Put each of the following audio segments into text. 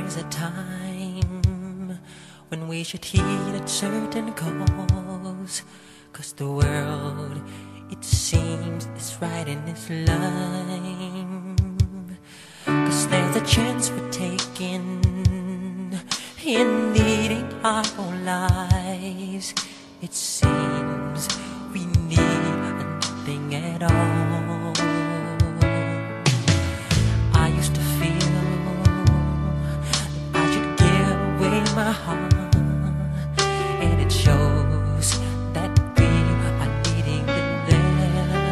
is a time when we should heed a certain cause, 'cause the world, it seems, is right in its line. 'Cause there's a chance we're taking in leading our own lives. It seems we need nothing at all. I used to feel that I should give away my heart, and it shows that we are leading it there.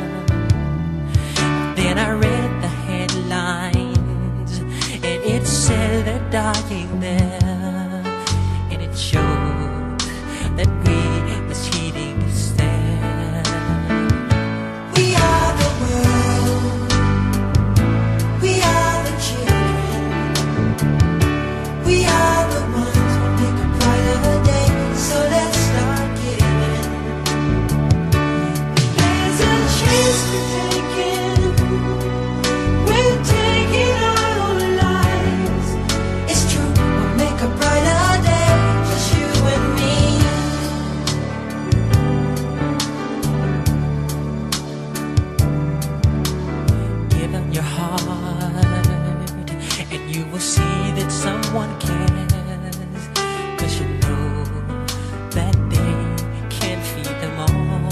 Then I read the headlines, and it said they're dying there, and it showed that we was heeding is there. We are the world, we are the children, we are the ones who make a brighter day, so let's start giving. There's a chance we're taking our own lives. It's true, we'll make a brighter day, just you and me. Give them your heart, and you will see that someone cares, 'cause you know that they can't feed them all.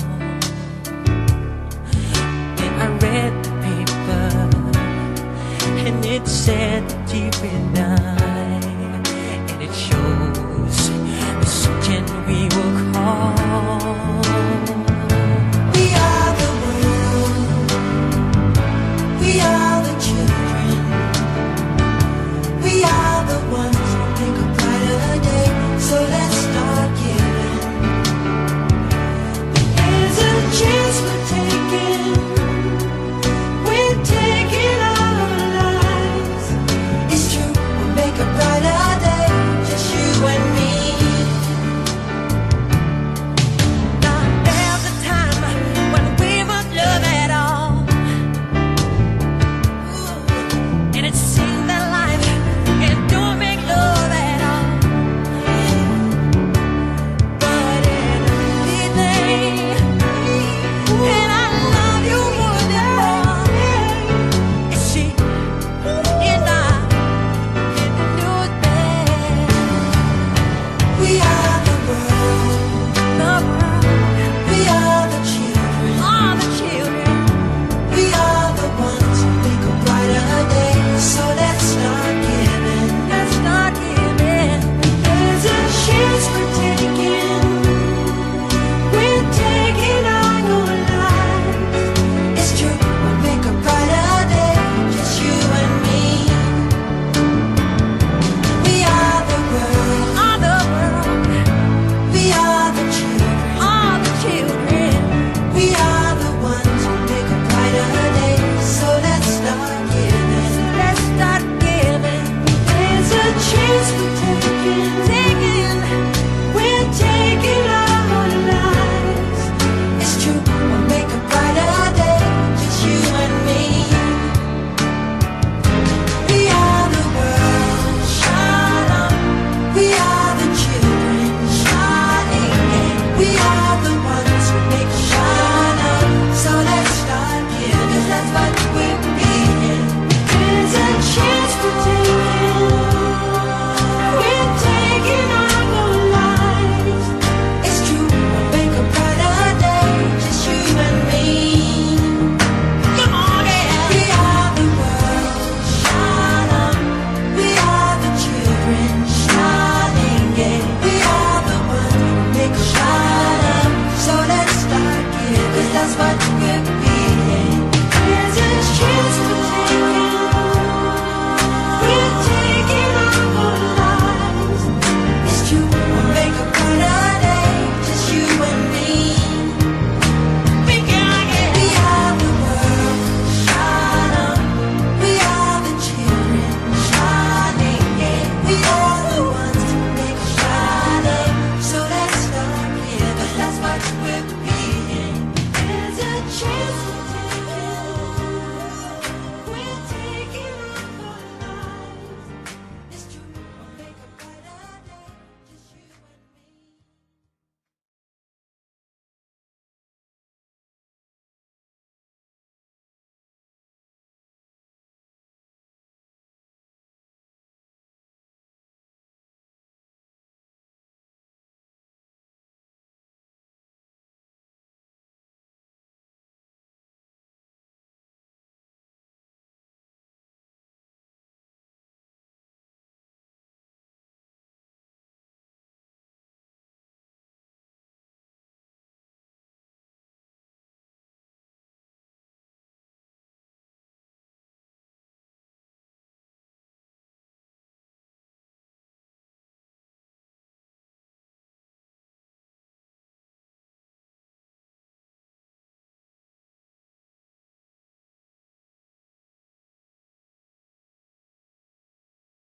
Then I read the paper, and it said that deep inside, and it shows the subject we will call